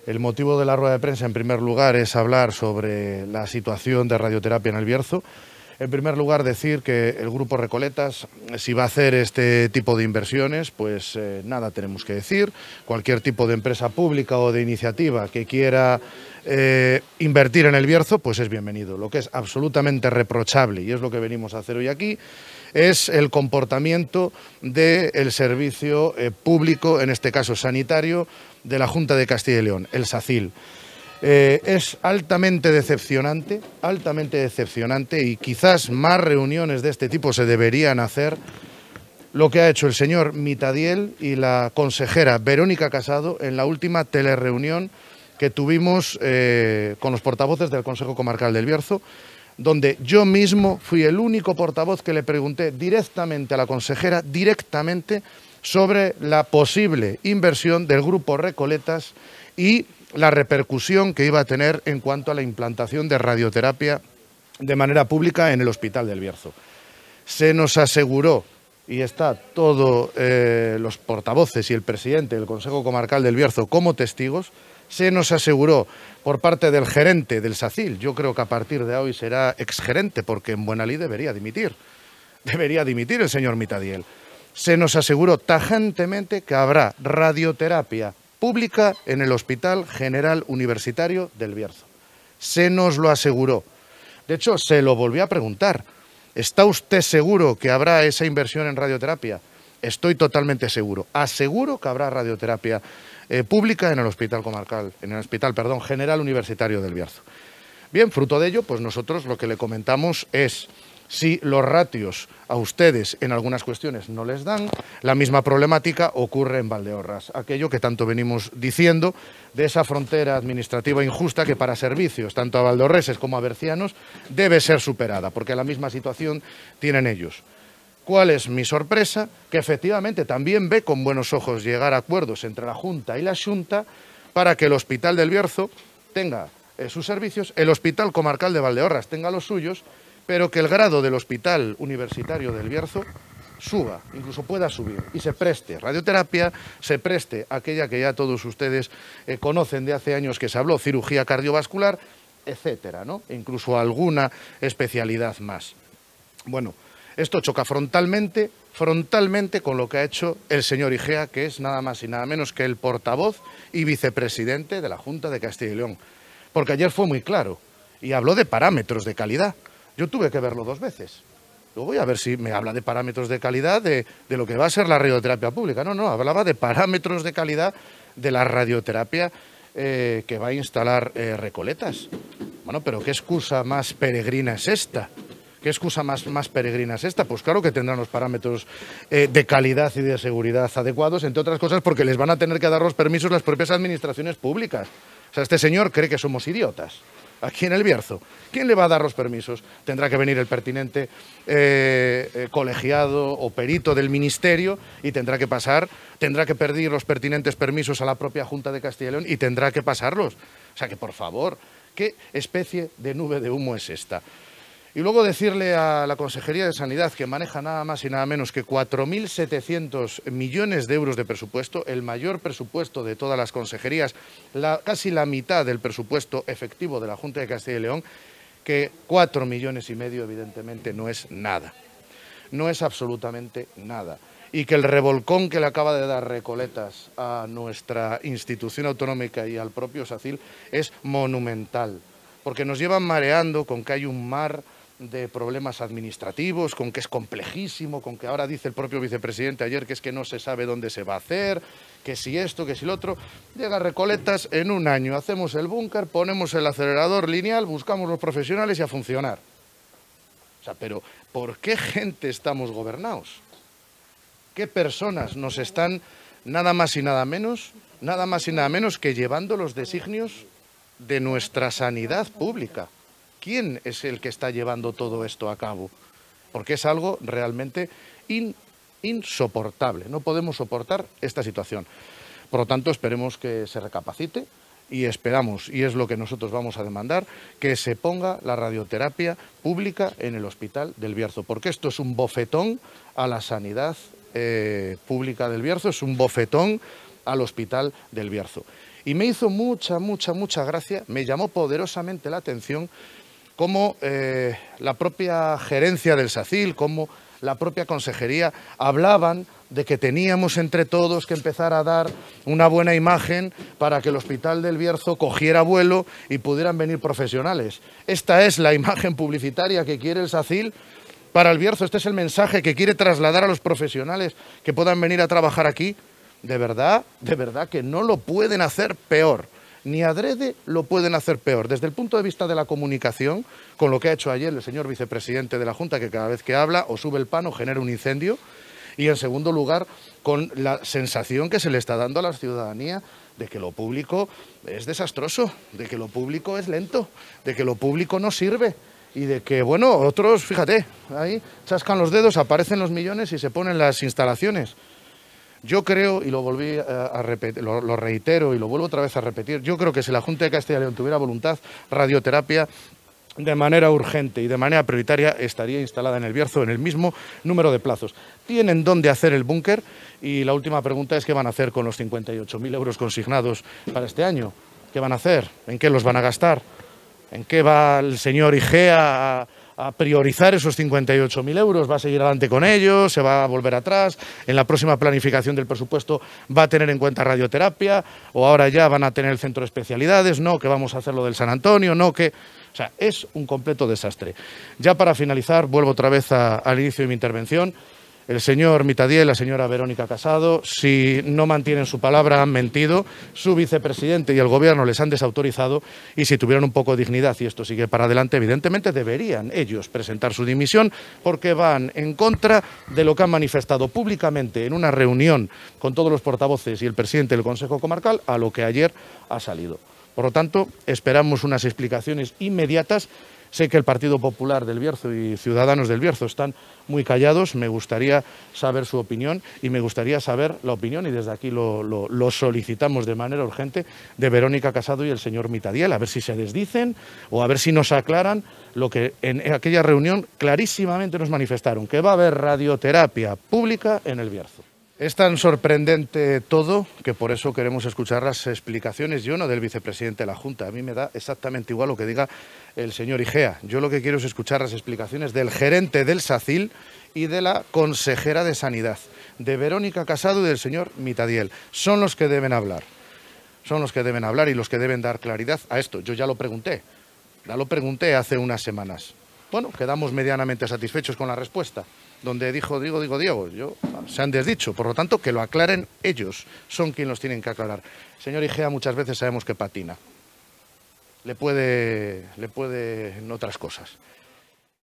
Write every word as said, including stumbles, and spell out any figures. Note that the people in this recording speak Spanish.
El motivo de la rueda de prensa, en primer lugar, es hablar sobre la situación de radioterapia en el Bierzo. En primer lugar, decir que el Grupo Recoletas, si va a hacer este tipo de inversiones, pues eh, nada tenemos que decir. Cualquier tipo de empresa pública o de iniciativa que quiera eh, invertir en el Bierzo, pues es bienvenido. Lo que es absolutamente reprochable, y es lo que venimos a hacer hoy aquí, es el comportamiento del servicio eh, público, en este caso sanitario, de la Junta de Castilla y León, el SACIL. Eh, es altamente decepcionante, altamente decepcionante y quizás más reuniones de este tipo se deberían hacer, lo que ha hecho el señor Mitadiel y la consejera Verónica Casado en la última telereunión que tuvimos eh, con los portavoces del Consejo Comarcal del Bierzo, donde yo mismo fui el único portavoz que le pregunté directamente a la consejera, directamente, sobre la posible inversión del Grupo Recoletas y la repercusión que iba a tener en cuanto a la implantación de radioterapia de manera pública en el Hospital del Bierzo. Se nos aseguró, y está todos eh, los portavoces y el presidente del Consejo Comarcal del Bierzo como testigos, se nos aseguró por parte del gerente del SACIL, yo creo que a partir de hoy será exgerente, porque en buena ley debería dimitir, debería dimitir el señor Mitadiel, se nos aseguró tajantemente que habrá radioterapia pública en el Hospital General Universitario del Bierzo. Se nos lo aseguró. De hecho, se lo volvió a preguntar. ¿Está usted seguro que habrá esa inversión en radioterapia? Estoy totalmente seguro. Aseguro que habrá radioterapia eh, pública en el Hospital Comarcal, en el Hospital, perdón, General Universitario del Bierzo. Bien, fruto de ello, pues nosotros lo que le comentamos es: si los ratios a ustedes en algunas cuestiones no les dan, la misma problemática ocurre en Valdeorras. Aquello que tanto venimos diciendo de esa frontera administrativa injusta que para servicios, tanto a valdeorreses como a bercianos, debe ser superada, porque la misma situación tienen ellos. ¿Cuál es mi sorpresa? Que efectivamente también ve con buenos ojos llegar a acuerdos entre la Junta y la Xunta para que el Hospital del Bierzo tenga eh, sus servicios, el Hospital Comarcal de Valdeorras tenga los suyos, pero que el grado del Hospital Universitario del Bierzo suba, incluso pueda subir, y se preste radioterapia, se preste aquella que ya todos ustedes eh, conocen de hace años que se habló, cirugía cardiovascular, etcétera, ¿no? E incluso alguna especialidad más. Bueno, esto choca frontalmente, frontalmente con lo que ha hecho el señor Igea, que es nada más y nada menos que el portavoz y vicepresidente de la Junta de Castilla y León. Porque ayer fue muy claro y habló de parámetros de calidad. Yo tuve que verlo dos veces. Luego voy a ver si me habla de parámetros de calidad de, de lo que va a ser la radioterapia pública. No, no, hablaba de parámetros de calidad de la radioterapia eh, que va a instalar eh, Recoletas. Bueno, pero ¿qué excusa más peregrina es esta? ¿Qué excusa más, más peregrina es esta? Pues claro que tendrán los parámetros eh, de calidad y de seguridad adecuados, entre otras cosas porque les van a tener que dar los permisos las propias administraciones públicas. O sea, este señor cree que somos idiotas. Aquí en el Bierzo, ¿quién le va a dar los permisos? Tendrá que venir el pertinente eh, eh, colegiado o perito del Ministerio y tendrá que pasar, tendrá que pedir los pertinentes permisos a la propia Junta de Castilla y León y tendrá que pasarlos. O sea que, por favor, ¿qué especie de nube de humo es esta? Y luego decirle a la Consejería de Sanidad, que maneja nada más y nada menos que cuatro mil setecientos millones de euros de presupuesto, el mayor presupuesto de todas las consejerías, la, casi la mitad del presupuesto efectivo de la Junta de Castilla y León, que cuatro millones y medio evidentemente no es nada, no es absolutamente nada. Y que el revolcón que le acaba de dar Recoletas a nuestra institución autonómica y al propio SACIL es monumental, porque nos llevan mareando con que hay un mar de problemas administrativos, con que es complejísimo, con que ahora dice el propio vicepresidente ayer que es que no se sabe dónde se va a hacer, que si esto, que si lo otro. Llega Recoletas, en un año hacemos el búnker, ponemos el acelerador lineal, buscamos los profesionales y a funcionar. O sea, pero ¿por qué gente estamos gobernados? ¿Qué personas nos están nada más y nada menos, nada más y nada menos que llevando los designios de nuestra sanidad pública? ¿Quién es el que está llevando todo esto a cabo? Porque es algo realmente in, insoportable. No podemos soportar esta situación. Por lo tanto, esperemos que se recapacite y esperamos, y es lo que nosotros vamos a demandar, que se ponga la radioterapia pública en el Hospital del Bierzo, porque esto es un bofetón a la sanidad eh, pública del Bierzo, es un bofetón al Hospital del Bierzo. Y me hizo mucha, mucha, mucha gracia, me llamó poderosamente la atención cómo eh, la propia gerencia del SACIL, cómo la propia consejería hablaban de que teníamos entre todos que empezar a dar una buena imagen para que el Hospital del Bierzo cogiera vuelo y pudieran venir profesionales. Esta es la imagen publicitaria que quiere el SACIL para el Bierzo. Este es el mensaje que quiere trasladar a los profesionales que puedan venir a trabajar aquí. De verdad, de verdad que no lo pueden hacer peor. Ni adrede lo pueden hacer peor. Desde el punto de vista de la comunicación, con lo que ha hecho ayer el señor vicepresidente de la Junta, que cada vez que habla o sube el pan o genera un incendio. Y en segundo lugar, con la sensación que se le está dando a la ciudadanía de que lo público es desastroso, de que lo público es lento, de que lo público no sirve. Y de que, bueno, otros, fíjate, ahí chascan los dedos, aparecen los millones y se ponen las instalaciones. Yo creo, y lo volví a, a repetir, lo, lo reitero y lo vuelvo otra vez a repetir, yo creo que si la Junta de Castilla y León tuviera voluntad, radioterapia de manera urgente y de manera prioritaria estaría instalada en el Bierzo en el mismo número de plazos. Tienen dónde hacer el búnker y la última pregunta es qué van a hacer con los cincuenta y ocho mil euros consignados para este año. ¿Qué van a hacer? ¿En qué los van a gastar? ¿En qué va el señor Igea a, a priorizar esos cincuenta y ocho mil euros? ¿Va a seguir adelante con ellos? ¿Se va a volver atrás? ¿En la próxima planificación del presupuesto va a tener en cuenta radioterapia? ¿O ahora ya van a tener el centro de especialidades? ¿No? ¿Que vamos a hacer lo del San Antonio? ¿No? ¿Que...? O sea, es un completo desastre. Ya para finalizar, vuelvo otra vez a, al inicio de mi intervención. El señor Mitadiel, la señora Verónica Casado, si no mantienen su palabra, han mentido. Su vicepresidente y el gobierno les han desautorizado y si tuvieran un poco de dignidad y esto sigue para adelante, evidentemente deberían ellos presentar su dimisión porque van en contra de lo que han manifestado públicamente en una reunión con todos los portavoces y el presidente del Consejo Comarcal, a lo que ayer ha salido. Por lo tanto, esperamos unas explicaciones inmediatas. Sé que el Partido Popular del Bierzo y Ciudadanos del Bierzo están muy callados. Me gustaría saber su opinión y me gustaría saber la opinión, y desde aquí lo, lo, lo solicitamos de manera urgente, de Verónica Casado y el señor Mitadiel, a ver si se desdicen o a ver si nos aclaran lo que en aquella reunión clarísimamente nos manifestaron, que va a haber radioterapia pública en el Bierzo. Es tan sorprendente todo que por eso queremos escuchar las explicaciones, yo no del vicepresidente de la Junta, a mí me da exactamente igual lo que diga el señor Igea. Yo lo que quiero es escuchar las explicaciones del gerente del SACIL y de la consejera de Sanidad, de Verónica Casado y del señor Mitadiel. Son los que deben hablar, son los que deben hablar y los que deben dar claridad a esto. Yo ya lo pregunté, ya lo pregunté hace unas semanas. Bueno, quedamos medianamente satisfechos con la respuesta, donde dijo, digo, digo, Diego, yo, se han desdicho, por lo tanto, que lo aclaren ellos, son quienes los tienen que aclarar. Señor Igea, muchas veces sabemos que patina, le puede, le puede en otras cosas,